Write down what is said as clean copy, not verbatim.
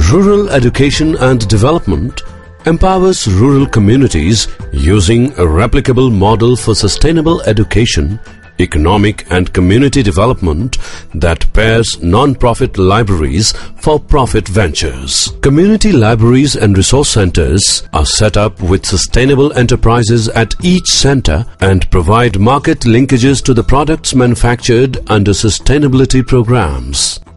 Rural Education and Development empowers rural communities using a replicable model for sustainable education, economic and community development that pairs non-profit libraries for profit ventures. Community libraries and resource centers are set up with sustainable enterprises at each center and provide market linkages to the products manufactured under sustainability programs.